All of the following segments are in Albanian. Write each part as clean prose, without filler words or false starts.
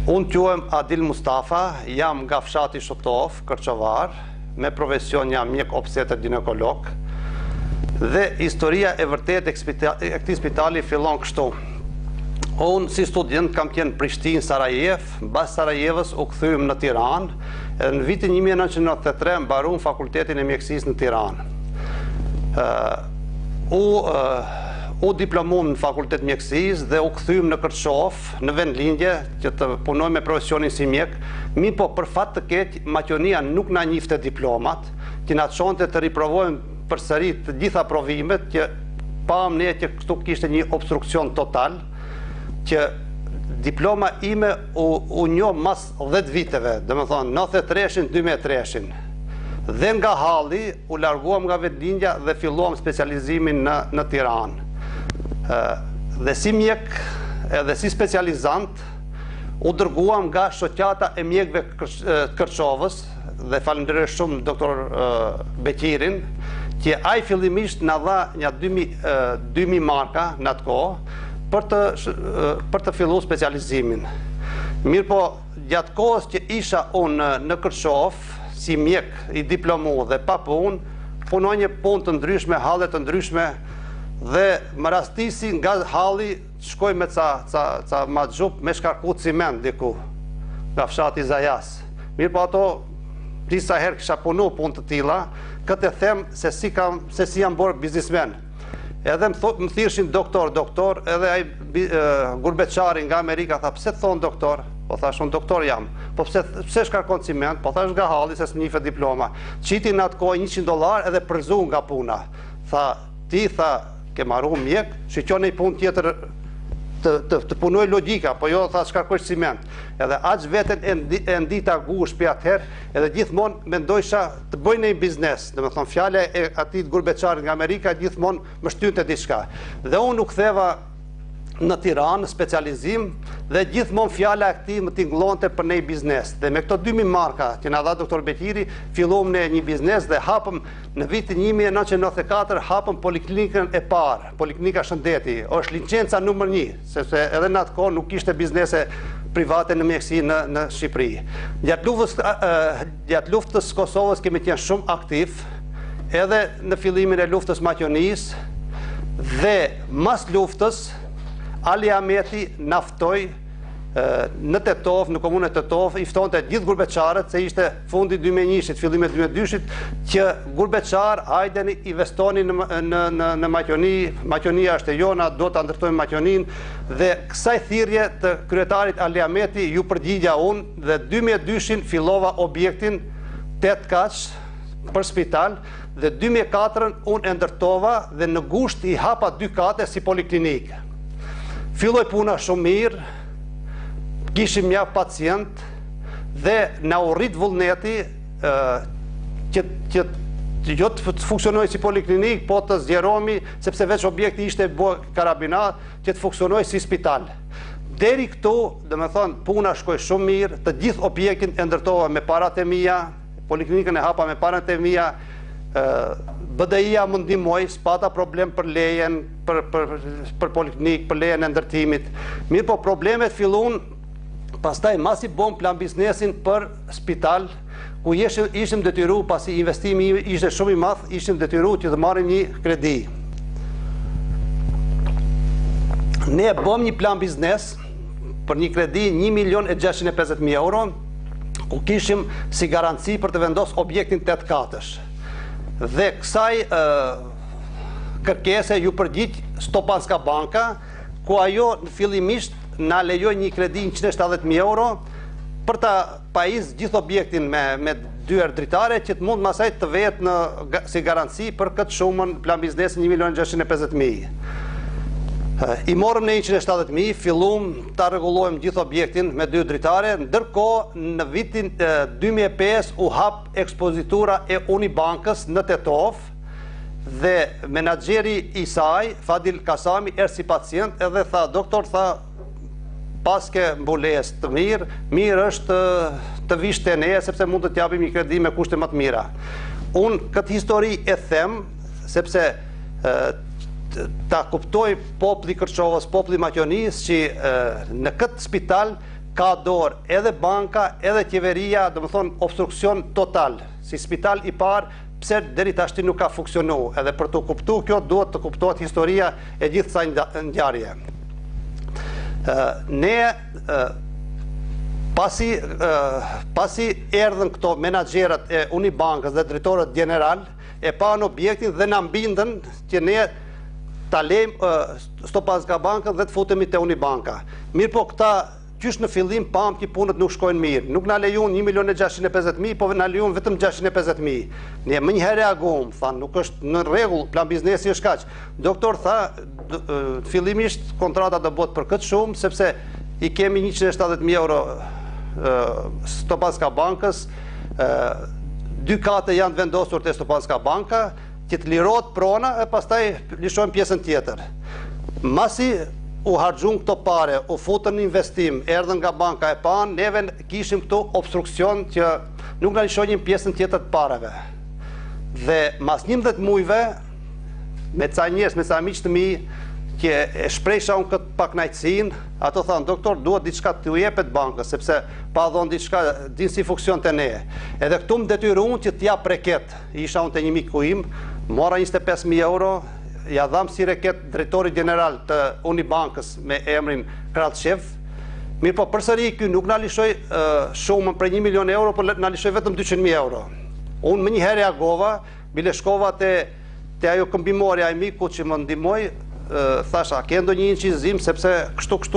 Unë quhem Adil Mustafa, jam nga fshati Shotov, Kërçovar, me profesion jam mjek obstetër ginekolog, dhe historia e vërtet e këtij spitali fillon kështu. Unë si student kam qenë Prishtinë, Sarajev, mbas Sarajevës u kthyem në Tiranë, edhe në vitin 1993 mbaruam fakultetin e mjekësisë në Tiranë. U diplomuam në fakultet mjekësisë dhe u kthyem në Kërçov, në vendlindje, që të punoj me profesionin si mjek, po për fat të keq, maqonia nuk na njifte diplomat, që na çonte të riprovojmë përsëri të gjitha provimet, që pam ne që këtu kishte një obstruksion total, që diploma ime u njoh mas 10 viteve, domethënë 93-shin, 2003-shin. Dhe nga halli u larguam nga vendlindja dhe filluam specializimin në Tiranë. Dhe si mjek edhe si specializant u dërguam nga shoqata e mjekëve Kërçovës dhe falenderoj shumë doktor Beqirin, që ai fillimisht na dha një 2000 marka në atë kohë për të filluar specializimin. Mirë po, gjatë kohës që isha unë në Kërçov, si mjek i diplomuar dhe pa punë, punoj një punë të ndryshme, halle të ndryshme, dhe më rastisi nga halli shkoj me ca maxhup me shkarkut ciment diku, nga fshati Zajas. Mirë po ato, disa herë kisha punu punë të tilla, këtë e them se si jam bërë biznismen. Edhe më thirrshin doktor, edhe ai gurbeçari nga Amerika tha, pse thon doktor? Po thash, unë doktor jam. Po pse shkarkon ciment? Po thash, nga halli se s'njife diploma. Qiti në atë kohë $100 edhe përzu nga puna. Tha, ti ke marru mjek, shqyqo një punë tjetër të punoj logjika, po jo tha shkarkoj ciment. Edhe aq veten e ndita gush për atëherë, edhe gjithmonë mendojsha të bëj një biznes. Domethënë fjala e atij gurbeçarit nga Amerika gjithmonë më shtynte diçka. Dhe unë u ktheva në Tiranë, specializim, dhe gjithmonë fjala e këtij më tingëllonte për një biznes. Dhe me këto 2000 marka që na dha doktor Beqiri, filluam në një biznes dhe hapëm në vitin 1994 hapëm poliklinikën e parë, Poliklinika Shëndeti. Është licenca numër 1, sepse edhe në atë kohë nuk kishte biznese private në mjekësi në Shqipëri. Gjatë luftës Kosovës kemi qenë shumë aktiv, edhe në fillimin e luftës maqonisë, dhe mas luftës Ali Ahmeti naftoi në Tetov, në komunën e Tetov, i ftonte gjithë gurbeçarët, se ishte fundi 2001-shit, fillimi 2002-shit, që gurbeçar, hajdeni, investoni në maqoni, maqonia është e jona, do të ndërtojmë maqonin, dhe kësaj thirrje të kryetarit Ali Ahmeti ju përgjigja unë, dhe 2002-shin fillova objektin 8 kaç për spital, dhe 2004-ën unë e ndërtova dhe në gusht i hapa 2 kate si poliklinikë. Filloj puna shumë mirë, kishim mjaft pacient dhe na u rrit vullneti që jo të funksionoj si poliklinik, po të zgjerohemi, sepse veç objekti ishte karabinat, që të funksionoj si spital. Deri këtu, domethënë, puna shkoi shumë mirë, të gjithë objektin e ndërtova me parat e mia, poliklinikën e hapa me parat e mia, BDI-ja më ndihmoi, s'pata problem për lejen, për poliklinik, për lejen e ndërtimit. Mirë po problemet filluan, pastaj masi bëm plan biznesin për spital, ku ishim detyru, pasi investimi ishte shumë i madh, ishim detyru që të marrim një kredi. Ne bëm një plan biznes për një kredi 1.650.000 euro, ku kishim si garanci për të vendosur objektin 8 katësh. Dhe kësaj kërkese ju përgjigj Stopanska Banka, ku ajo fillimisht na lejoi një kredi 170.000 euro për ta pajis gjithë objektin me 2 erë dritare, që të mund masaj të vehet si garanci për këtë shumën plan biznes 1.650.000. I morëm në 170.000, fillum ta rregullojmë gjithë objektin me 2 dritare, ndërkohë në vitin 2005 u hap ekspozitura e Unibankës në Tetov, dhe menaxheri i saj, Fadil Kasami, si pacient edhe tha, doktor, tha, paske mbulesë të mirë është të vish te ne, sepse mund të t'japim një kredi me kushte më të mira. Unë këtë histori e them, sepse ta kuptoj populli Kërçovës, populli Maqonisë, që në këtë spital ka dorë edhe banka, edhe qeveria, do më thonë obstruksion total, si spital i parë, pse deri tashti nuk ka funksionu, edhe për të kuptu kjo duhet të kuptohet historia e gjithë kësaj ngjarje. Pasi erdhën këto menaxherët e Unibankës dhe drejtorët general, e pan objektin dhe na mbindën që ne ta lejmë Stopanska bankën dhe të futemi te Unibanka. Mirë po këta qysh në fillim pam që punët nuk shkojnë mirë. Nuk na lejun 1.650.000, po na lejun vetëm 650.000. Ne më njëherë reagum, tha nuk është në rregull, plan biznesi është kaq. Doktor tha, fillimisht kontrata do bëhet për këtë shumë, sepse i kemi 170.000 euro Stopanska bankës, 2 kate janë vendosur te Stopanska banka, që të lirohet prona e pastaj lishojmë pjesën tjetër. Masi u harxhun këto pare, u futën në investim, erdhën nga banka e pan, neve kishim këtu obstruksion që nuk na lishojnë pjesën tjetër të pareve. Dhe mas 11 mujve, me ca njerëz, me ca miq të mi, që e shpresha unë këtë pakënaqësinë, ato thanë, doktor, duhet diçka t'u jepet bankës, sepse pa dhënë diçka, din si funksionte ne. Edhe këtu më detyruan që t'jap reket. Isha unë te një miku im, mora 25.000 euro, ja dham si reket drejtori general të Unibankës me emrin Kralçev. Mirë po përsëri ky nuk na lishoi shumën për 1 milion euro, por na lishoi vetëm 200.000 euro. Unë më njëherë reagova, bile shkova te ajo këmbimorja e miku që më ndihmoi, thasha, ke ndonjë incizim sepse kështu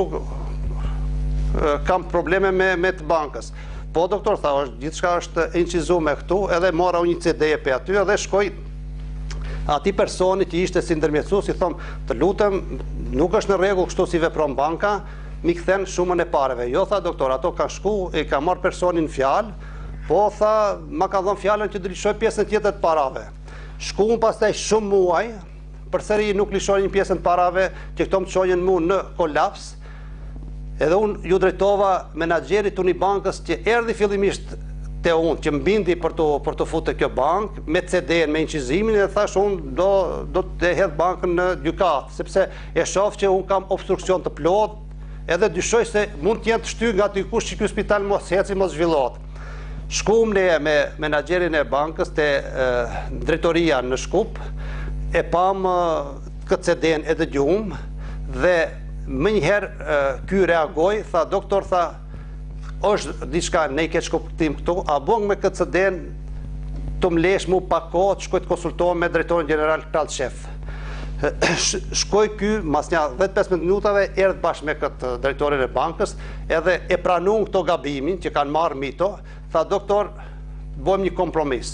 kam probleme me të bankës. Po doktor tha, gjithçka është incizuar këtu, edhe mora unë një CD-pe aty edhe shkoj ati personi që ishte si ndërmjetësues, i thom, të lutem, nuk është në rregull kështu si vepron banka, mi kthen shumën e pareve. Jo, tha doktor, ato ka shku, e ka marrë personin fjalë, po tha, ma ka dhënë fjalën që të lishoj pjesën tjetër të parave. Shkuan pastaj shumë muaj, përsëri nuk lishojnë pjesën të parave, që këto më çojnë mu në kolaps. Edhe unë ju drejtova menaxherit Unibankës që erdhi fillimisht te unë, që mbindi për të futur kjo bankë, me CD-n, me incizimin, dhe thash unë do të hedh bankën në gjykatë, sepse e shoh që unë kam obstruksion të plot, edhe dyshoj se mund të jenë të shtyr nga dikush që ky spital mos heci, mos zhvillohet. Shkuam ne me menaxherin e bankës te drejtoria në Shkup, e pam këtë CD-n e dëgjuam, dhe më njëherë ky reagoi, tha doktor, tha, është diçka ne i keq kuptim këtu, a bën me këtë CD-n të më lesh mu pa kohë të shkoj të konsultohem me drejtorin general Kralçev. Shkoj ky, mas një 10-15 minutave, erdh bashkë me këtë drejtorin e bankës, edhe e pranuan këto gabimin që kanë marrë mito, tha doktor, bëjmë një kompromis.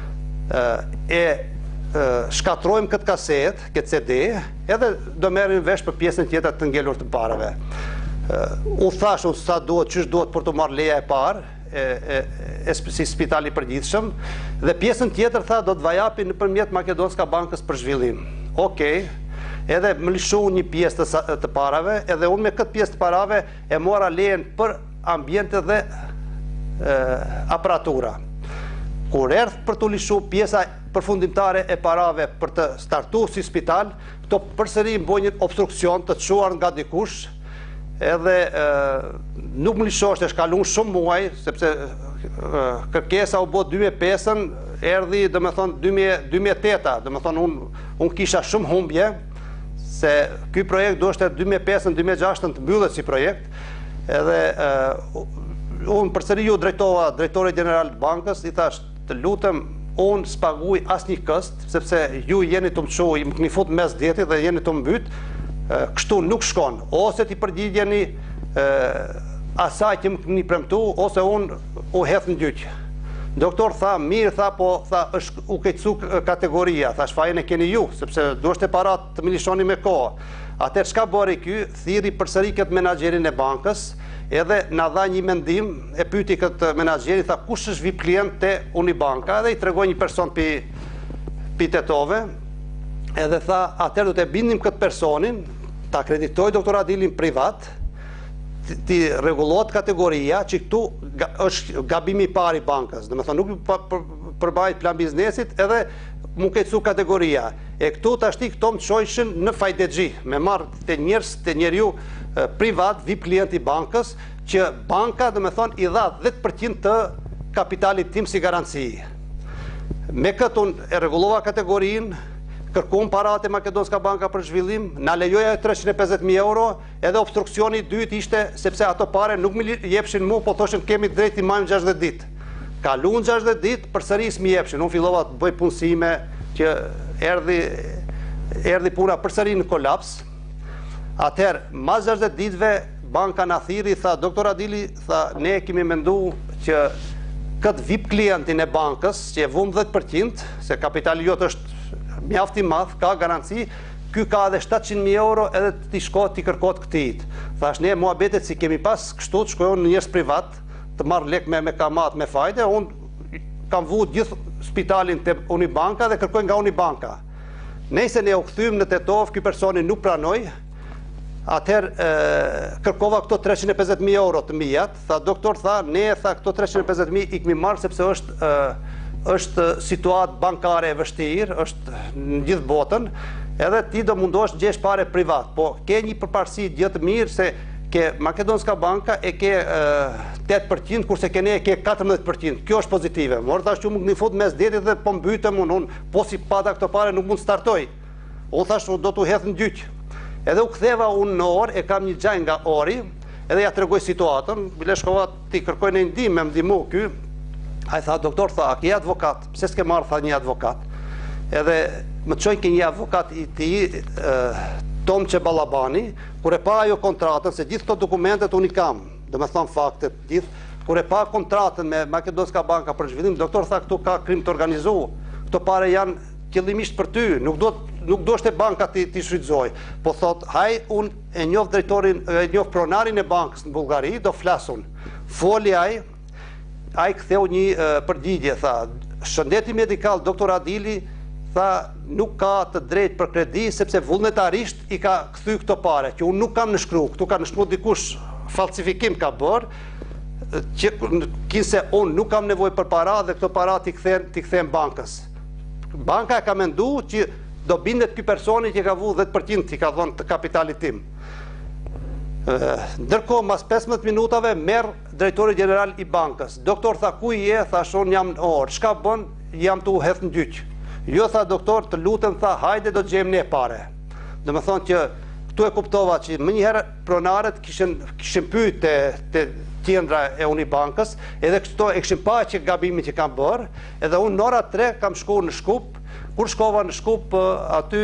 Shkatrojmë këtë kaset, këtë CD, edhe do merrim vesh për pjesën tjetër të ngelur të parave. U thash unë sa duhet, çish duhet për të marrë leja e parë, si spitali përgjithshëm, dhe pjesën tjetër tha do të vajapi nëpërmjet Makedonska bankës për zhvillim. Okej, edhe më lishu një pjesë të parave, edhe unë me këtë pjesë të parave e mora lejen për ambiente dhe aparatura. Kur erdh për të lishu pjesa përfundimtare e parave për të startuar si spital, këto përsëri mbojnë obstruksion të çuar nga dikush, edhe nuk më lishosh të shkalun shumë muaj, sepse kërkesa u bë 2005-ën, erdhi dhe me thonë 2008-a, dhe me thonë unë kisha shumë humbje, se ky projekt do është 2005-ën, 2006-ën të mbyllet si projekt, edhe unë përsëri ju drejtova drejtorit general të bankës, i thash, të lutem, unë s'paguj asnjë këst, sepse ju jeni të më çuj, më keni fut mes detit dhe jeni të mbyt, kështu nuk shkon, ose ti përgjigjeni asaj që më keni premtu, ose unë u hedh në gjyq. Doktor tha, mirë, tha, po tha, është u keqsu kategoria, tha, shfajën e keni ju, sepse duhet e parat të më lishoni me kohë. Atëherë çka bëri ky, thiri përsëri këtë menaxherin e bankës, edhe na dha një mendim, e pyeti këtë menaxheri, tha, kush është VIP klient te Unibanka, edhe i tregoi një person pi Tetove, edhe tha, atëherë do të bindim këtë personin, ta akreditoj doktor Adilin privat, ti rregullohet kategoria që këtu është gabimi i parë i bankës. Do të thonë nuk përbajt plan biznesit, edhe mu keqsu kategoria. E këtu tashti këto më çojshin në fajdexhi, me marr te njerëz, te njeriu privat, VIP klient i bankës, që banka, do me thonë, i dha 10% të kapitalit tim si garanci. Me këtë unë e rregullova kategorinë, kërkuam paratë e Makedonska Banka për zhvillim, na lejoja 350.000 euro, edhe obstruksioni i dytë ishte sepse ato pare nuk më jepshin mu, po thoshin kemi drejt i majmë 60 ditë. Kaluan 60 ditë, përsëris më jepshin. Unë fillova të bëj punësime që erdhi puna përsëri në kolaps. Atëherë, mas 60 ditëve, banka na thiri, tha, doktor Adili, tha, ne kemi mendu që këtë VIP klientin e bankës, që e vum 10%, se kapitali jotë është mjaft i madh, ka garanci, ky ka edhe 700.000 euro edhe t'i shkot t'i kërkot këtijt. Thash, ne muhabetet si kemi pas kështu të shkojon në njerëz privat, të marrë lek me kamat, me fajde, unë kam vu gjithë spitalin të Unibanka dhe kërkoj nga Unibanka. Nëse ne u kthyem në Tetov, ky personi nuk pranoi, atëherë kërkova këto 350.000 euro të mijat, tha doktor, tha, ne tha këto 350.000 i kemi marrë sepse është situatë bankare e vështirë, është në gjithë botën, edhe ti do mundosh të gjesh pare privat, po ke një përparësi gjithë mirë se ke Makedonska Banka e ke 8%, kurse ke ne e ke 14%. Kjo është pozitive. Morë thash që më një fut mes detit dhe po mbytëm unë, po si pata këto pare nuk mund të startoj. Unë thash do t'u hedh në gjyq. Edhe u ktheva unë në orë, e kam një gjaj nga ori, edhe ja tregoj situatën, bile shkova ti kërkoj në ndihmë, me ndihmu ky. Ai tha, doktor, tha, a ke advokat? Pse s'ke marrë, tha, një advokat? Edhe më çojnë ke një advokat i ti, Tom Çeballabani, kur e pa ajo kontratën, se gjithë këto dokumentet unë i kam, do me thonë faktet, gjithë, kur e pa kontratën me Makedonska Banka për zhvillim, doktor tha, këtu ka krim të organizu, këto pare janë qëllimisht për ty, nuk do shte banka ti shfrytëzoj, po thot, haj, unë e njoh drejtorin, e njoh pronarin e bankës në Bullgari, do flasun, foli ai ktheu një përgjigje, tha, shëndeti medikal, doktor Adili, tha, nuk ka të drejt për kredi, sepse vullnetarisht i ka kthy këto pare, që unë nuk kam nëshkru, këtu ka nëshkru dikush falsifikim ka bërë, që kinse unë nuk kam nevoj për para dhe këto para t'i kthen bankës. Banka e ka mendu që do bindet ky personi që ka vu 10% që ka dhonë të kapitalit tim. Ndërkohë, mas 15 minutave, merë drejtori general i bankës. Doktor, tha, ku i je? Tha, shon jam në orë. Shka bën? Jam të u hedh në gjyq. Jo, tha, doktor, të lutem, tha, hajde do të gjejmë ne pare. Do me thonë që këtu e kuptova që më njëherë pronarët kishin pyet te qendra e Unibankës, edhe këto e kishin pa që gabimin që kam bërë, edhe unë në ora 3 kam shkuar në Shkup. Kur shkova në Shkup, aty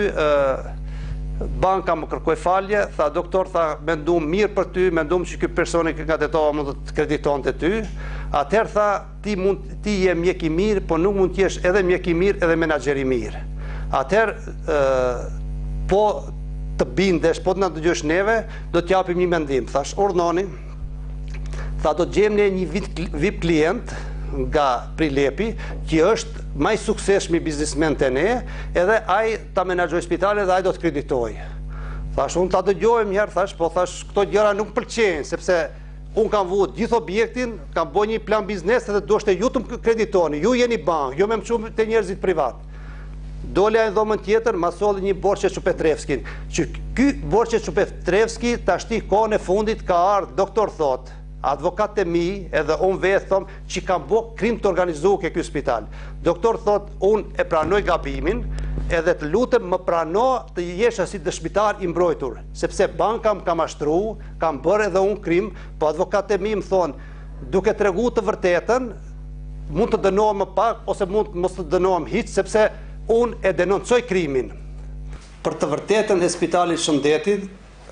banka më kërkoi falje, tha doktor, tha, mendum mirë për ty, mendum që ky personi nga Tetova mund të kreditonte ty. Atëherë tha, ti je mjek i mirë, po nuk mund të jesh edhe mjek i mirë edhe menaxher i mirë. Atëherë po të bindesh, po të na dëgjosh neve, do t'japim një mendim. Thash, urdhoni. Tha, do të gjejmë ne një VIP klient nga Prilepi, që është më i suksesshëm biznesmen te ne, edhe ai ta menaxhoj spitalin dhe ai do të kreditoj. Thash, unë ta dëgjoj një herë, thash, po thash, këto gjëra nuk pëlqejnë, sepse unë kam vu gjithë objektin, kam bërë një plan biznes edhe do shte ju të më kreditoni, ju jeni bank, jo me më qumë të njerëzit privat. Dole a i dhomën tjetër, ma solli një Borçe Çupetrevskin, që ky Borçe Çupetrevski tashti kohën e fundit ka ardhur, doktor thot, advokat e mi, edhe unë vetë thom, që kam bo krim të organizu ke ky spital. Doktor thot, unë e pranoj gabimin, edhe të lutem më prano të jesh si dëshmitar i mbrojtur, sepse banka më ka mashtru, kam bërë edhe unë krim, po advokat e mi më thonë, duke tregu të vërtetën, mund të dënohem më pak, ose mund mos të dënohem hiç, sepse unë e denoncoj krimin. Për të vërtetën e spitalit Shëndetit,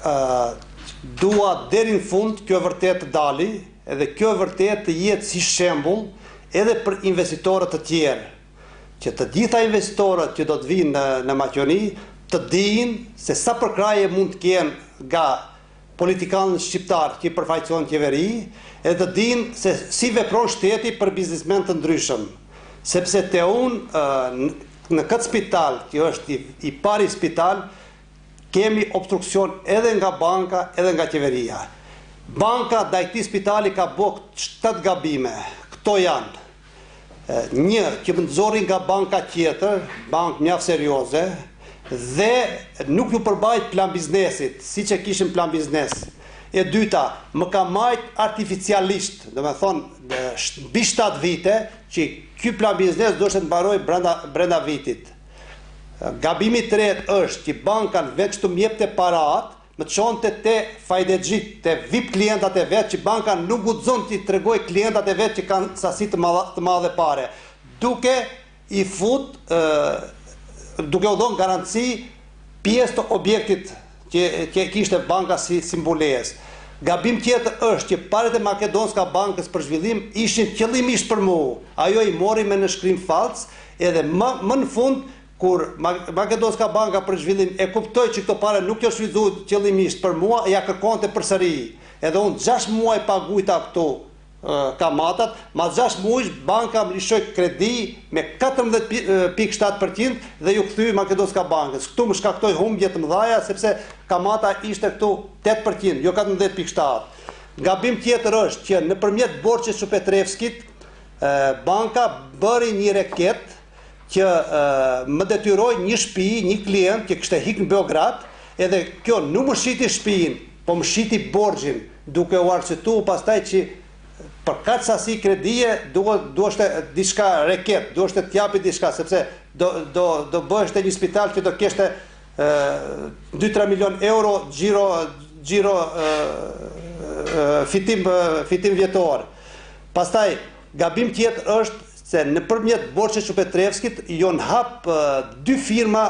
dua deri në fund kjo vërtet të dali, edhe kjo vërtet të jetë si shembull edhe për investitorët të tjerë, që të gjitha investitorët që do të vinë në Maqedoni të dinë se sa përkraje mund të kenë nga politikanët shqiptar që i përfaqësojnë qeveri, edhe të dinë se si vepron shteti për biznesmen të ndryshëm, sepse te unë në këtë spital, që është i pari spital, kemi obstruksion edhe nga banka, edhe nga qeveria. Banka ndaj këtij spitali ka bërë 7 gabime. Këto janë: një, që më nxorri nga banka tjetër, bankë mjaft serioze, dhe nuk ju përbajt plan biznesit, siç e kishim plan biznes. E dyta, më ka majt artificialisht, do me thonë, mbi 7 vite, që ky plan biznes do të mbaroj brenda vitit. Gabimi i tretë është që banka veç të mjepte parat, më të çonte te fajdexhit, te VIP klientat e vet, që banka nuk guxon t'i tregoj klientat e vet që kanë sasi të madhe pare, duke i fut, duke u dhënë garanci pjesë të objektit që kishte banka si simboles. Gabim tjetër është që parat e Makedonska Bankës për zhvillim ishin qëllimisht për mua. Ajo i mori me në shkrim falc, edhe më në fund, kur Makedonska Banka për zhvillim e kuptoi që këto pare nuk janë shfrytzuar qëllimisht për mua, ja kërkonte përsëri. Edhe unë 6 muaj pagujta këto kamatat, mas 6 muaj banka më lishoi kredi me 14.7% dhe ju kthy Makedonska Bankës. Këtu më shkaktoi humbje të mëdha sepse kamata ishte këtu 8%, jo 14.7%. Gabim tjetër është që nëpërmjet borxhit të Petrevskit, banka bëri një reket që më detyroi një shtëpi, një klient që kishte hik në Beograd, edhe kjo nuk më shiti shtëpinë, po më shiti borxhin, duke u arsyetuar pastaj që për kaq sasi kredie duhet diçka reket, duhet të japi diçka, sepse do bëhesh te një spital që do kishte 2-3 milion euro xhiro fitim vjetor. Pastaj gabim tjetër është se nëpërmjet borxhit të Petrevskit jon hap 2 firma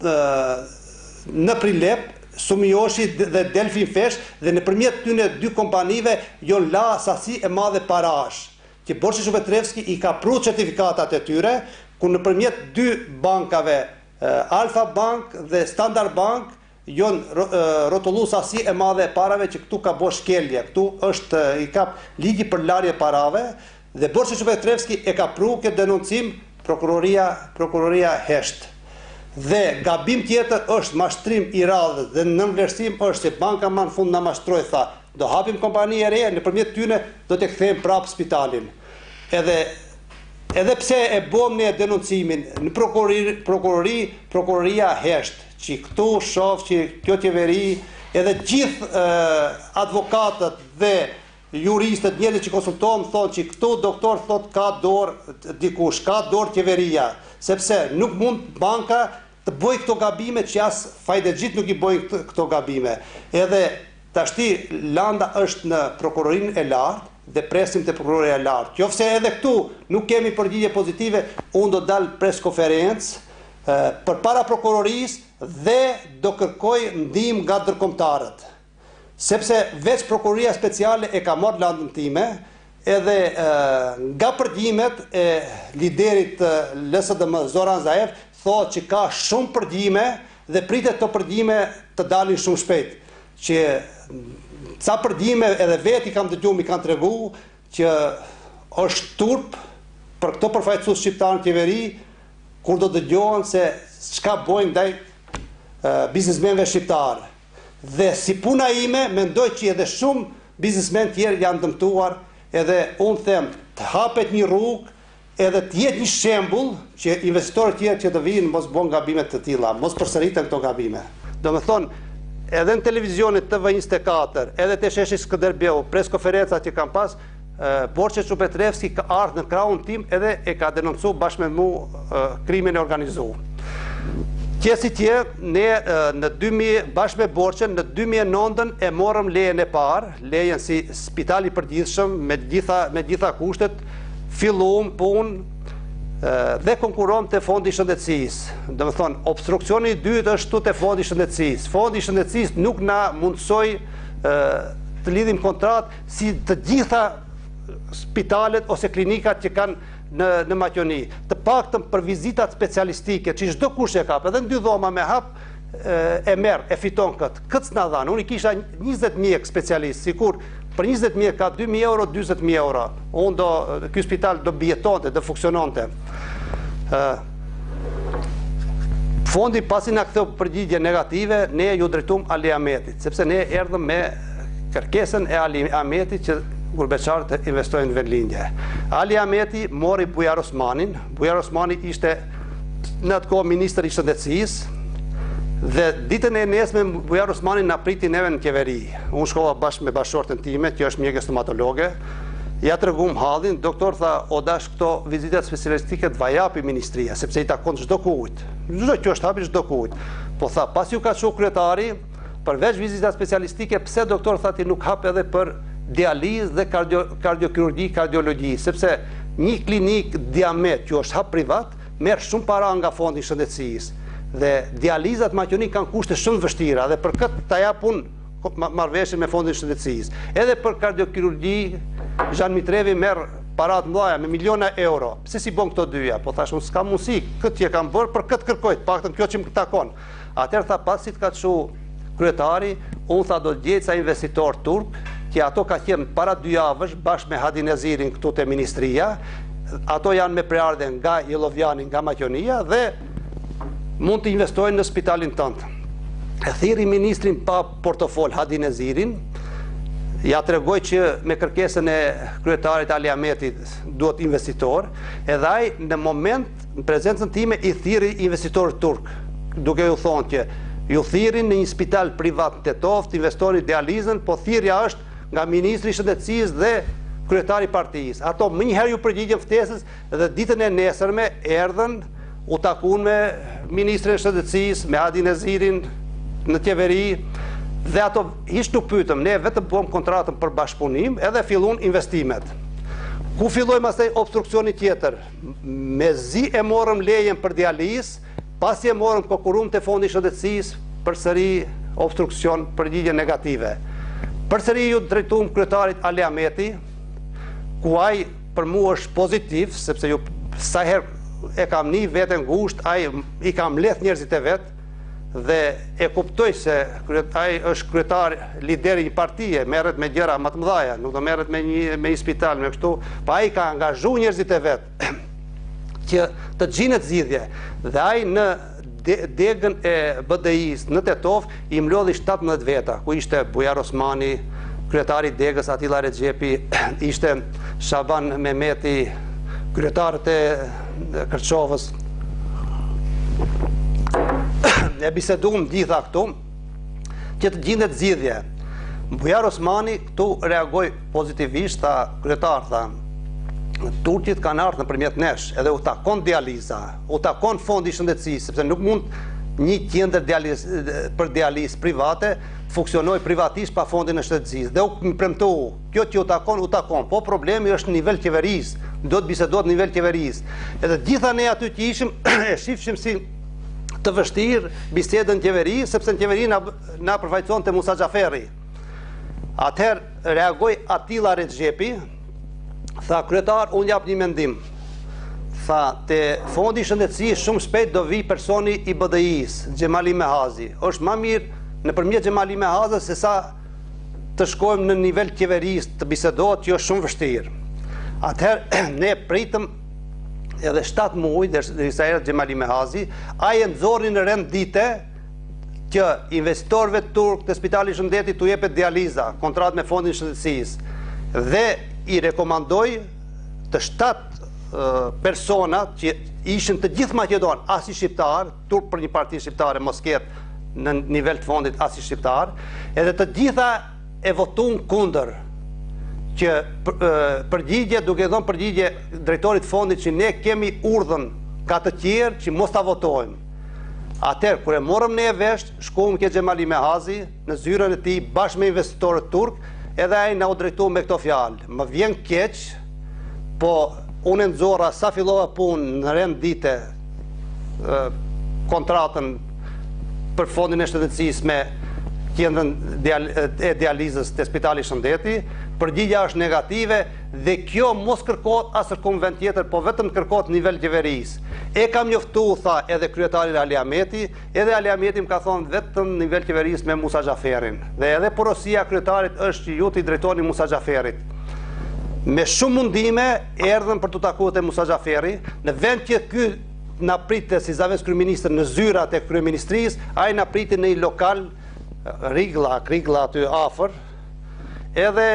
në Prilep, Sumioshi dhe Delfin Fesh, dhe nëpërmjet tyne 2 kompanive jon la sasi e madhe parash, që borxhi i Petrevski i ka pru certifikatat e tyre, ku nëpërmjet 2 bankave, Alfa Bank dhe Standard Bank, jon rrotullu sasi e madhe e parave që këtu ka bo shkelje, këtu është i kap ligji për larje parave, dhe borxhi i Petrevski e ka pru këtë denoncim prokuroria Hesht. Dhe gabim tjetër është mashtrim i radhës dhe nënvlerësim është se banka më në fund na mashtroi, tha, do hapim kompani e re, nëpërmjet tyne do të kthejmë prapë spitalin. Edhe pse e bëm ne denoncimin në prokuroria Hesht, që këtu shoh që kjo qeveri, edhe gjithë advokatët dhe juristët, njerëzit që konsultohen, thonë që këtu doktor thot ka dorë dikush, ka dorë qeveria, sepse nuk mund banka të bëj këto gabime që as fajdexhit nuk i bëjnë këto gabime. Edhe tashti landa është në prokurorinë e lartë dhe presim të prokuroria e lartë. Qofse edhe këtu nuk kemi përgjigje pozitive, unë do dal preskonferencë përpara prokurorisë dhe do kërkoj ndihmë nga ndërkombëtarët. Sepse veç prokuroria speciale e ka marrë landën time, edhe nga përgjimet e liderit LSDM Zoran Zaev thotë që ka shumë përgjime dhe pritet të përgjime të dalin shumë shpejt. Që ca përgjime edhe veti kam dëgjuar mi kanë tregu që është turp për këto përfaqësues shqiptar në qeveri kur do dëgjohen se çka bojnë ndaj biznesmenëve shqiptar. Dhe si puna ime mendoj që edhe shumë biznesmen tjerë janë dëmtuar, edhe unë them të hapet një rrugë, edhe të jetë një shembull që investitorët tjerë që të vinë mos bëjnë gabime të tilla, mos përsëriten këto gabime. Domethënë, edhe në televizionit TV24, edhe te sheshi Skënderbeu, preskonferencat që kanë pas, Borçe Petrevski ka ardhur në krahun tim edhe e ka denoncuar bashkë me mua krimin e organizuar. Qesi tjerë, ne bashkë me Borçen në 2009 e morëm lejen e parë, lejen si spitali i përgjithshëm me gjitha kushtet, filluam punë dhe konkurom të fondi i shëndetësisë. Do të thonë, obstruksioni i dytë është te fondi i shëndetësisë. Fondi i shëndetësisë nuk na mundsoi të lidhim kontratë si të gjitha spitalet ose klinikat që kanë në Maqedoni. Të paktën për vizitat specialistike, që çdo kush e kap, edhe në 2 dhoma me hap e merr, e fiton këtë. Këtë s'na dhanë. Unë kisha 20 mjek specialist, sikur për 20 mjek ka 2.000 euro, 20.000 euro. Ky spital do bjetonte, do funksiononte. Fondi pasi na ktheu përgjigje negative, ne ju drejtuam Ali Ahmetit, sepse ne erdhëm me kërkesën e Ali Ahmetit që gurbeçarët investojnë në vendlindje. Ali Ahmeti mori Bujar Osmanin. Bujar Osmani ishte në atë kohë ministër i shëndetësisë, Dhe ditën e nesme Bujar Osmani na priti neve në qeveri. Unë shkova bashkë me bashkëshorten time, që është mjekë stomatologe. Ja tregum hallin, doktor tha, o dash këto vizitat specialistike të vajapi ministria, sepse i takon çdo kujt. Çdo që është hapi çdo kujt. Po tha, pas ju ka çu kryetari, përveç vizitat specialistike, pse doktor tha ti nuk hap edhe për dializë dhe kardiokirurgji, kardiologji, sepse një klinik Diamet që është hap privat merr shumë para nga fondi i shëndetësisë. Dhe dializat Maqedoni kanë kushte shumë të vështira dhe për këtë ta jap unë marrëveshje me fondin e shëndetësisë. Edhe për kardiokirurgji Zhan Mitrevi merr para të mëdha me miliona euro. Pse si bën këto dyja? Po thash unë s'kam mundësi, këtë që kam bërë për këtë kërkoj, paktën kjo që më takon. Atëherë tha pasi të ka çu kryetari, unë tha do të gjej ca investitor turk, që ato ka qenë para 2 javësh bashkë me Hadi Nezirin këtu te ministria. Ato janë me preardhje nga Jellovjani, nga Maqedonia dhe mund të investojnë në spitalin tënd. E thirri ministrin pa portofol Hadi Nezirin, ja tregoj që me kërkesën e kryetarit Ali Ahmetit duhet investitor, edhe ai në moment, në prezencën time, i thirri investitor turk, duke ju thonë që ju thirrin në një spital privat në Tetov të investojnë dializën, po thirrja është nga ministri i shëndetësisë dhe kryetari i partisë. Ato më njëherë ju përgjigjen ftesës dhe ditën e nesërme erdhën, u takuan me ministrin e shëndetësisë, me Hadi Nezirin në qeveri, dhe ato hiç nuk pyetëm, ne vetëm bëmë kontratën për bashkëpunim edhe fillun investimet. Ku filloi pastaj obstruksioni tjetër? Mezi e morëm lejen për dializë, pasi e morëm kokurum te fondi i shëndetësisë, përsëri obstruksion, përgjigje negative. Përsëri ju drejtuam kryetarit Ali Ahmeti, ku ai për mua është pozitiv, sepse ju sa herë e kam një veten ngushtë, ai i kam leth njerëzit e vet dhe e kuptoj se ai është kryetar, lider i një partie, merret me gjëra më të mëdha, nuk do merret me një spital, me kështu, pa ai ka angazhuar njerëzit e vet që të gjinet zgjidhje. Dhe ai në degën e BDI-s në Tetov i mlodhi 17 veta, ku ishte Bujar Osmani, kryetari i degës Atilla Rexhepi, ishte Shaban Mehmeti, kryetarët e Kërçovës. Ne biseduam gjitha këtu që të gjendet zgjidhje. Bujar Osmani këtu reagoi pozitivisht, tha kryetar, tha turqit kanë ardhur nëpërmjet nesh, edhe u takon dializa, u takon fondi i shëndetësisë, sepse nuk mund një qendër për dializë private funksionoj privatisht pa fondin e shëndetësisë. Dhe u premtoi, kjo që u takon, po problemi është në nivel qeverisë, do të bisedohet në nivel qeverisë. Edhe gjitha ne aty që ishim e shifshim si të vështirë bisedën qeveri, sepse në qeveri na përfaqësonte Musa Xhaferi. Atëherë reagoi Atilla Rexhepi, tha kryetar, unë jap një mendim. Tha, te fondi i shëndetësisë shumë shpejt do vi personi i BDI-s, Xhemali Mehazi. Është më mirë nëpërmjet Xhemali Mehazës se sa të shkojmë në nivel qeverisë të bisedohet, që është shumë vështirë. Atëherë ne pritëm edhe 7 muaj derisa erdhi Xhemali Mehazi, ai e nxorri në rend dite që investitorëve turk të Spitali i Shëndetit u jepet dializa, kontratë me fondin e shëndetësisë, dhe i rekomandoi të 7 persona që ishin të gjithë Maqedon, as i shqiptar, turp për një parti shqiptare mos ketë në nivel të fondit as i shqiptar, edhe të gjitha e votuan kundër, që përgjigje, duke dhënë përgjigje drejtorit fondit që ne kemi urdhën ka të tjerë që mos ta votojmë. Atëherë, kur e morëm ne vesh, shkuam ke Xhemali Mehazi në zyrën e tij bashkë me investitorët turk, edhe ai na u drejtua me këto fjalë. Më vjen keq, po unë nxorra sa fillova punë në rend dite kontratën për fondin e shëndetësisë me qendrën e dializës të Spitali i Shëndetit, përgjigja është negative dhe kjo mos kërkohet as në vend tjetër, po vetëm kërkohet në nivel qeverisë. E kam njoftuar, tha, edhe kryetari Ali Ahmeti, edhe Ali Ahmeti më ka thonë vetëm në nivel qeverisë me Musa Xhaferin. Dhe edhe porosia kryetarit është që ju t'i drejtoni Musa Xhaferit. Me shumë mundime erdhën për të takuar te Musa Xhaferi, në vend që ky na pritte si zaves kryeministër në zyrat e kryeministrisë, ai na priti në një lokal Rigla aty afër. Edhe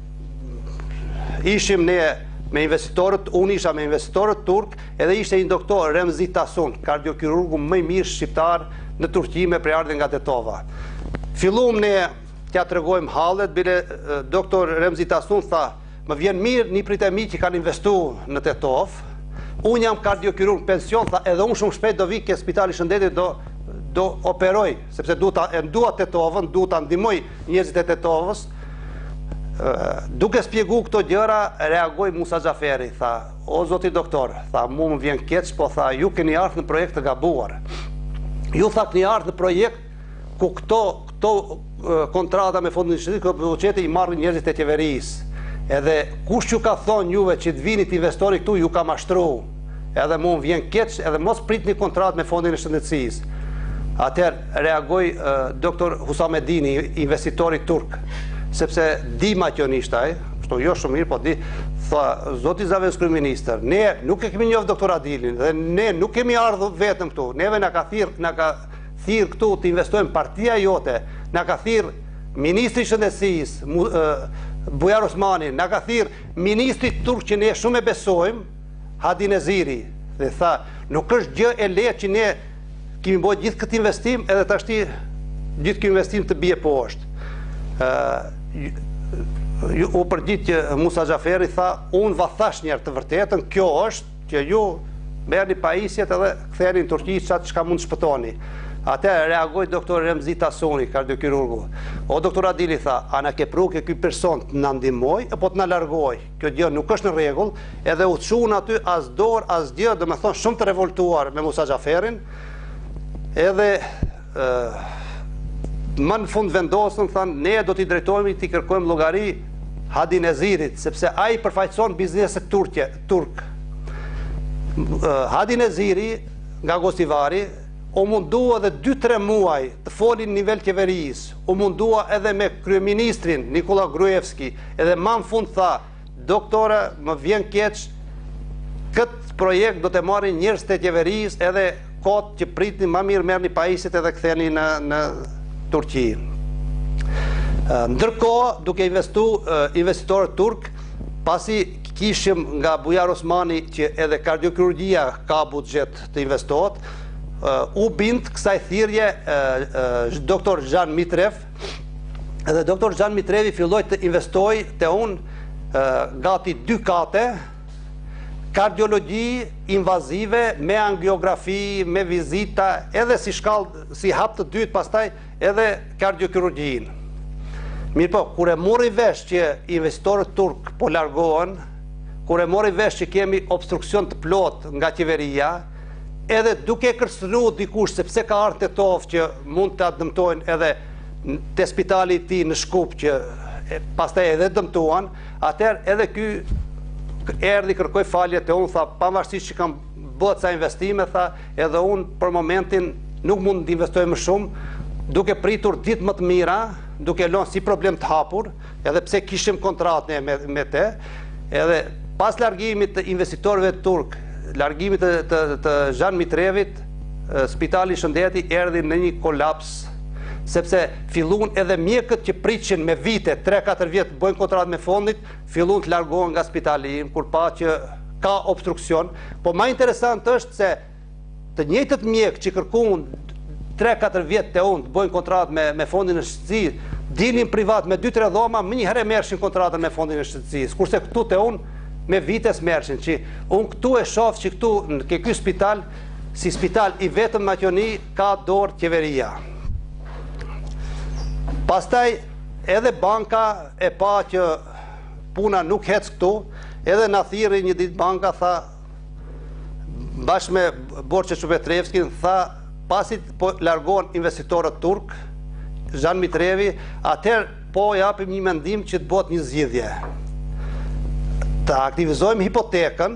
ishim ne me investitorët, unë isha me investitorët turk, edhe ishte një doktor Remzi Tasun, kardiokirurgu më i mirë shqiptar në Turqi me prejardhje nga Tetova. Fillum ne t'ja tregojmë hallet, bile doktor Remzi Tasun tha, më vjen mirë një prit e mi që kanë investu në Tetov, unë jam kardiokirurg pension, tha, edhe unë shumë shpejt do vi ke Spitali Shëndetit do operoj, sepse dua Tetovën, du ta ndihmoj njerëzit e Tetovës. Duke spjegu këto gjëra, reagoi Musa Xhaferi, tha, o zoti doktor, tha, mu më vjen keq, po tha, ju keni ardhur në projekt të gabuar. Ju tha keni ardhur në projekt ku këto kontrata me fondin e shtetit, këto buxhete i marrin njerëzit e qeverisë. Edhe kush ju ka thonë juve që të vini të investoni këtu, ju ka mashtru. Edhe mu më vjen keq, edhe mos prit një kontratë me fondin e shëndetësisë. Atëherë reagoi doktor Husamedini, investitori turk, sepse di maqionisht ai, kështu jo shumë mirë, po di, tha, zoti Zavens kryeministër, ne nuk e kemi njohur doktor Adilin dhe ne nuk kemi ardhur vetëm këtu. Neve na ka thirr këtu të investojmë partia jote, na ka thirr ministri i shëndetësisë, Bujar Osmani, na ka thirr ministri turk që ne shumë e besojmë, Hadi Neziri, dhe tha, nuk është gjë e lehtë që ne kemi bërë gjithë këtë investim, edhe tashti gjithë këtë investim të bie poshtë. U përgjigj që Musa Xhaferi tha, unë va thash njerë të vërtetën, kjo është që ju merrni pajisjet edhe ktheni në Turqi çka mund të shpëtoni. Atëherë reagoi doktor Remzi Tasuni, kardiokirurgu. O doktor Adili tha, a na ke pru ke ky person të na ndihmoj apo të na largoj? Kjo gjë nuk është në rregull, edhe u çun aty as dorë as gjë, domethënë shumë të revoltuar me Musa Xhaferin. Edhe më në fund vendosën, thanë, ne do t'i drejtojmë, t'i kërkojmë llogari Hadi Nezirit, sepse ai përfaqëson bizneset turk. Hadi Neziri nga Gostivari u mundua edhe 2-3 muaj të folin në nivel qeverisë, u mundua edhe me kryeministrin Nikola Gruevski, edhe më në fund tha, doktore, më vjen keq, këtë projekt do të marrin njerëz të qeverisë, edhe kot që pritni më mirë merrni pajisjet edhe ktheni në Turqi. Ndërkohë, duke investitorët turk, pasi kishim nga Bujar Osmani që edhe kardiokirurgjia ka buxhet të investohet, u bind kësaj thirrje doktor Zhan Mitrev, edhe doktor Zhan Mitrevi filloi të investoj te unë gati 2 kate, kardiologji invazive, me angiografi, me vizita, edhe si shkallë, si hap të dytë, pastaj edhe kardiokirurgjin. Mirë po, kur e mori vesh që investitorët turk po largohen, kur e mori vesh që kemi obstruksion të plot nga qeveria, edhe duke kërcënu dikush sepse ka ardhur Tetov që mund ta dëmtojnë edhe te spitali i tij në Shkup që pastaj edhe dëmtuan, atëherë edhe ky erdhi kërkoi falje te unë, tha, pavarësisht që kam bërë ca investime, tha, edhe unë për momentin nuk mund të investoj më shumë, duke pritur ditë më të mira, duke lënë si problem të hapur, edhe pse kishim kontratë me te, edhe pas largimit të investitorëve turk, largimit të Zhan Mitrevit, Spitali Shëndeti erdhi në një kolaps, sepse fillun edhe mjekët që priqin me vite, 3-4 vjetë bëjnë kontratë me fondit, fillun të largohen nga spitali im, kur pa që ka obstruksion. Po ma interesant është se të njëjtët mjekë që kërkuan 3-4 vjetë të unë të bëjnë kontratë me fondin e shëndetësisë, dilin privat me 2-3 dhoma, më njëherë mershin kontratën me fondin e shëndetësisë, kurse këtu të unë me vites mershin, që unë këtu e shoh që këtu në ky spital, si spital i vetëm maqoni, ka dorë qeveria. Pastaj edhe banka e pa që puna nuk hec këtu, edhe na thirri një ditë banka, tha, bashkë me Borçe Çupetrevskin, tha, pasi po largohen investitorët turk, Zhan Mitrevi, atëherë po japim një mendim që të bëhet një zgjidhje. Të aktivizojmë hipotekën,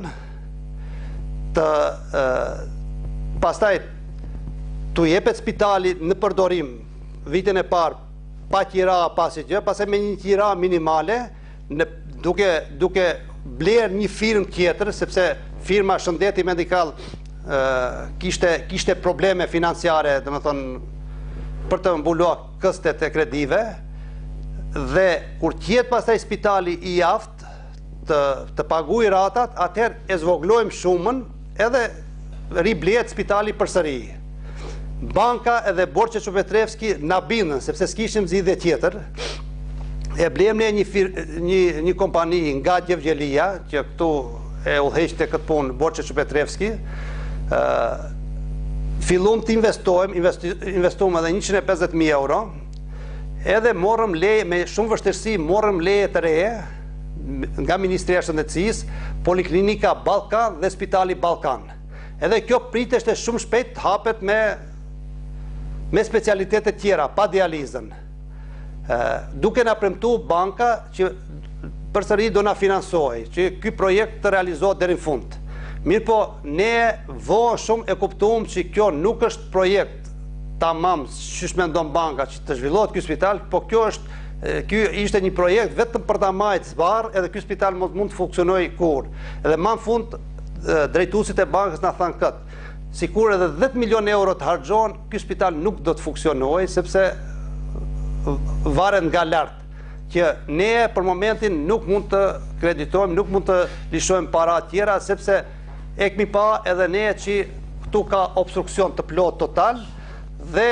pastaj të jepet spitali në përdorim vitin e parë pa qira, pasi gjë, pastaj me një qira minimale, duke bler një firmë tjetër, sepse firma Shëndeti Medikal kishte probleme financiare, domethënë për të mbuluar këstet e kredive, dhe kur tjetë pastaj spitali i jaft të paguaj ratat, atëherë e zvoglojmë shumën edhe riblet spitali përsëri. banka edhe Borçe Çupetrevski na bindën, sepse s'kishim zgjidhje tjetër. E blem ne një kompani nga Gjevgjelia, që këtu e udhëheqte këtë punë Borçe Çupetrevski. Fillum të investojmë edhe 150.000 euro, edhe morëm leje, me shumë vështirësi, morëm leje të reje nga Ministria e Shëndetësisë, Poliklinika Ballkan dhe Spitali Ballkan. Edhe kjo priteshte shumë shpejt hapet me specialitetet tjera, pa dializën. Duke na premtu banka që përsëri do na finansoj, që ky projekt të realizohet deri në fund. Mirë po, ne vonë shumë e kuptuam që kjo nuk është projekt tamam, çish mendon banka që të zhvillohet ky spital, po ky ishte një projekt vetëm për ta marrë zbarr, edhe ky spital mund të funksionojë kur. Edhe më në fund drejtuesit e bankës na thanë këtë. Sikur edhe 10 milion euro të harxhohen, ky spital nuk do të funksionojë sepse varet nga lart, që ne për momentin nuk mund të kreditojmë, nuk mund të lishojmë para tjera, sepse e kemi pa edhe ne që këtu ka obstruksion të plot total, dhe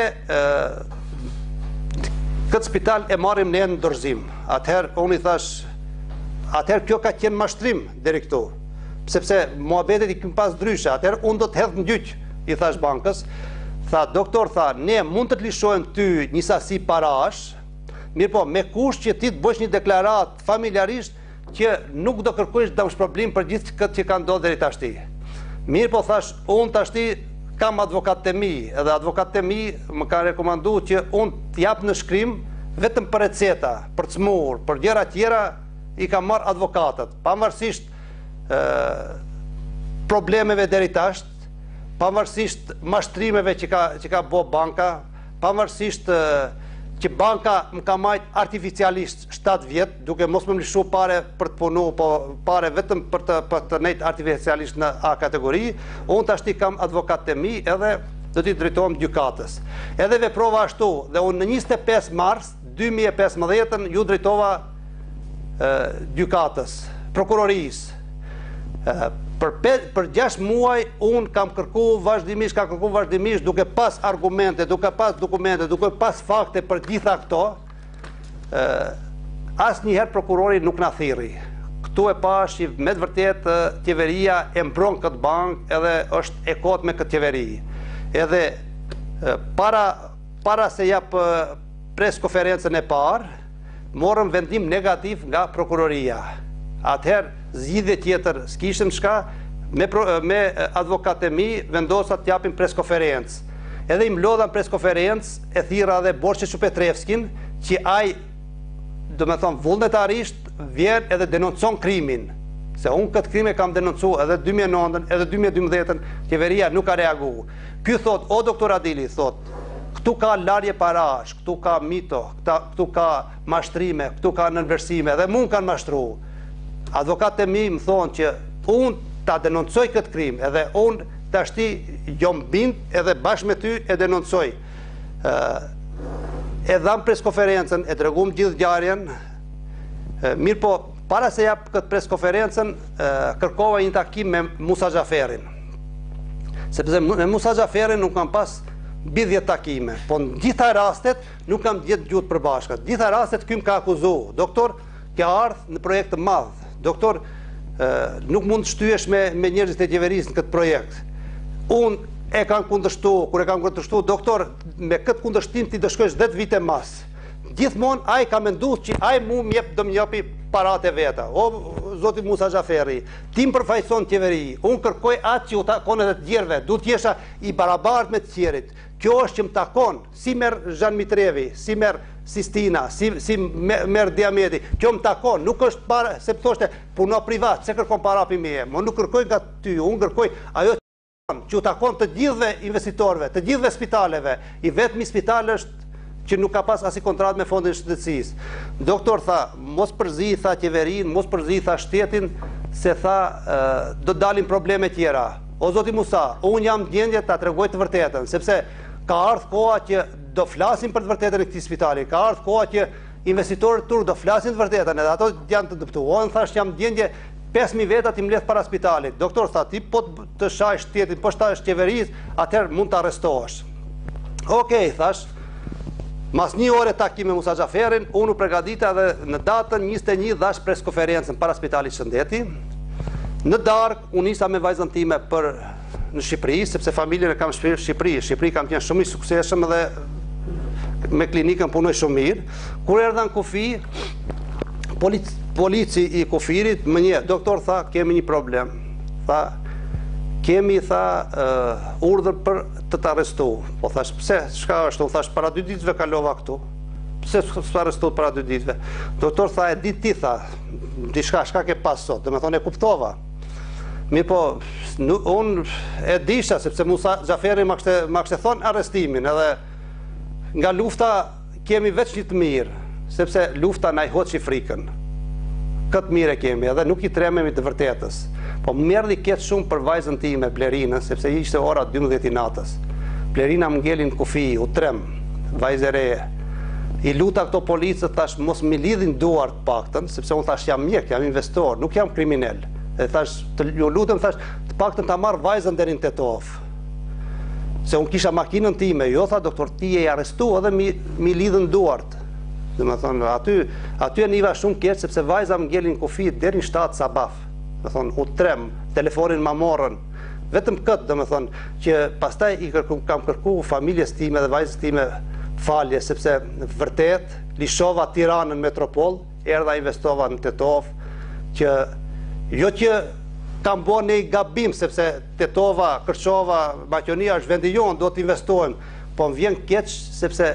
këtë spital e marrim ne në dorëzim. Atëherë, unë i thash, atëherë kjo ka qenë mashtrim deri këtu, sepse muhabetet i kemi pas ndryshe, atëherë unë do të hedh në gjyq, i thash bankës. Tha, doktor, tha, ne mund të të lishojmë ty një sasi parash, mirë po, me kusht që ti të bësh një deklarat familjarisht që nuk do kërkojsh dëmshpërblim për gjithë këtë që ka ndodhur deri tashti. Mirë po, thash, unë tashti kam advokatët e mi, edhe advokatët e mi më kanë rekomanduar që unë të jap në shkrim vetëm për receta, për cmur, për gjëra tjera i kam marrë advokatët, pavarësisht problemeve deri tash, pavarësisht mashtrimeve që ka bë banka, pavarësisht që banka më ka marrë artificialisht 7 vjet, duke mos më lëshuar pare për të punu, po pare vetëm për të nejtë artificialisht në A kategori, unë tashti kam advokatët e mi edhe do t'i drejtohem gjykatës. Edhe veprova ashtu, dhe unë në 25 mars 2015 ju drejtova gjykatës, prokurorisë. Për 6 muaj unë kam kërku vazhdimisht duke pas argumente, duke pas dokumente, duke pas fakte për gjitha këto, asnjëherë prokurori nuk na thirri. Këtu e pash që me të vërtet qeveria e mbron këtë bankë edhe është e kot me këtë qeveri. Edhe para se jap preskonferencën e parë, morëm vendim negativ nga prokuroria. Atëherë, zgjidhje tjetër s'kishim çka, me advokatë e mi vendosa të japim preskonferencë. Edhe i mlodha preskonferencë, e thirra dhe Borçe Çupetrevskin, që ai, do me thonë, vullnetarisht vjen edhe denoncon krimin. Se unë këtë krim e kam denoncuar edhe 2009, edhe 2012, qeveria nuk ka reaguar. Ky thot, o doktor Adili, thot, këtu ka larje parash, këtu ka mito, këtu ka mashtrime, këtu ka nënversime, dhe mund kanë mashtru. Advokatët e mi më thonë që unë ta denoncoj këtë krim, edhe unë tashti jom bind, edhe bashkë me ty e denoncoj. E dham preskonferencën, e tregum gjithë ngjarjen. Mirë po, para se jap këtë preskonferencën, kërkova një takim me Musa Xhaferin. Sepse me Musa Xhaferin nuk kam pas bidhje takime, po në gjitha rastet nuk kam gjithë gjuhët përbashkët. Gjitha rastet ky më ka akuzu, doktor, kja ardhë në projekt të madh. Doktor, nuk mund të shtyesh me njerëzit e qeverisë në këtë projekt. Unë e kam kundërshtu, kur e kam kundërshtu, doktor, me këtë kundërshtim ti do shkosh 10 vite mas. Gjithmonë ai ka menduar që ai do më japi paratë veta. O zoti Musa Xhaferi, ti më përfaqëson qeveri. Unë kërkoj atë që u takon edhe të tjerëve. Duhet të jesha i barabartë me të tjerit. Kjo është që më takon, si merr Zhan Mitrevi, si merr Sistina, si merr Diameti. Kjo më takon, nuk është para, se thoshte puno privat, se kërkon para për meje. Mo nuk kërkoj nga ty, unë kërkoj ajo që u takon të gjithëve investitorëve, të gjithëve spitaleve. I vetmi spital është që nuk ka pas asi kontratë me Fondin e Shëndetësisë. Doktor tha, mos përzi, tha qeverin, mos përzi, tha shtetin, se tha do dalin probleme tjera. O zoti Musa, unë jam gjendje ta tregoj të vërtetën, sepse ka ardhur koha që do flasim për të vërtetën e këtij spitali, ka ardhur koha që investitorët turk do flasin të vërtetën, edhe ato janë të dëptuar. Thash jam gjendje 5.000 veta ti mbledh para spitalit. Doktor tha, ti po të shajsh shtetin, po shtash qeverisë, atëherë mund të arrestohesh. Okej, thash, mas një ore takime me Musa Xhaferin, unë u përgatita dhe në datën 21 dhash preskonferencën para Spitalit Shëndeti. Në darkë, unë nisa me vajzën time për në Shqipëri, sepse familjen e kam në Shqipëri. Shqipëri kam qenë shumë i suksesshëm dhe me klinikën punoj shumë mirë. Kur erdha në kufi, polici i kufirit më njeh, doktor tha, kemi një problem. Tha, kemi urdhër për të arrestu. Po thash, pse, çka është? Unë thash, para 2 ditëve kalova këtu. Pse s'u arrestuat para 2 ditëve? Doktor tha, e di ti, tha, diçka, shka ke pas sot. Domethënë e kuptova. Mirë po, unë e disha, sepse Musa Xhaferi ma kështë thonë arrestimin, edhe nga lufta kemi veç një të mirë, sepse lufta na i hoqi frikën. Këtë mirë e kemi, edhe nuk i trememi të vërtetës. Po më merdi ketë shumë për vajzën time, Blerinën, sepse ishte ora 12 i natës. Blerina më ngelin kufi, u trem, vajzë e reje. I luta këto policët, thash, mos mi lidhin duart paktën, sepse unë thash, jam mjek, jam investor, nuk jam kriminel. Dhe thash, ju lutem, thash, të paktën ta marr vajzën deri në Tetov. Se unë kisha makinën time, jo tha doktor, ti e arrestu edhe mi lidhën duart. Dhe me thonë, aty e niva shumë keq, sepse vajza më ngelin kufi deri në 7 sabaf. Dhe thonë, u trem, telefonin ma morën. Vetëm këtë, dhe me thonë, që pastaj kam kërku familjes time dhe vajzës time falje, sepse vërtet, lishova Tiranën metropol, erdha investova në Tetov, që jo që kam bo një gabim, sepse Tetova, Kërçova, Maqedonia është vendi jonë, do të investojmë, po më vjen keq, sepse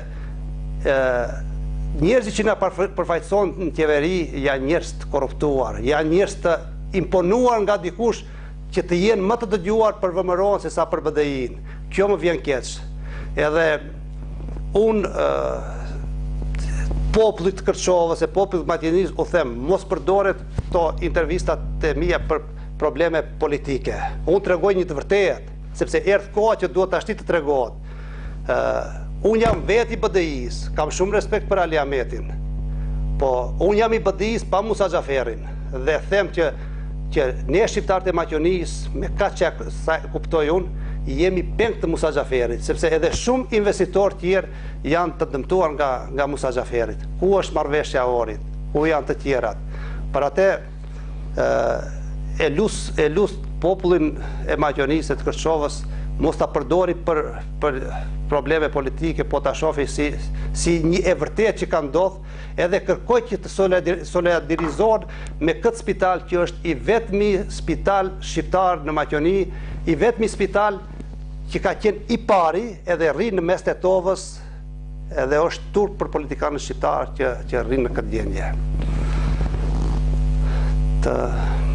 njerëzit që na përfaqësojnë në qeveri janë njerëz të korruptuar, janë njerëz të imponuar nga dikush që të jenë më të dëgjuar për VMRO-n se sa për BDI-n. Kjo më vjen keq. Edhe unë popullit të Kërçovës e popullit të Maqedonisë u them, mos përdoret këto intervistat e mia për probleme politike. Unë tregoj një të vërtetë, sepse erdh koha që duhet ashti të tregohet. Unë jam vet i BDI-s, kam shumë respekt për Ali Ahmetin, po unë jam i BDI-s pa Musa Xhaferin, dhe them që ne shqiptarët e Maqedonisë, me kaq që sa kuptoj unë, jemi peng të Musa Xhaferit, sepse edhe shumë investitor tjerë janë të dëmtuar nga Musa Xhaferit. Ku është marrëveshja e Orit? Ku janë të tjerat? Për atë e lus popullin e Maqedonisë të Kërçovës mos ta përdori për probleme politike, po ta shofi si një e vërtet që ka ndodhur, edhe kërkoj që të solidarizohen me këtë spital që është i vetmi spital shqiptar në Maqedoni, i vetmi spital që ka qenë i pari edhe rrinë në mes Tetovës, edhe është turp për politikanët shqiptar që rrinë në këtë gjendje.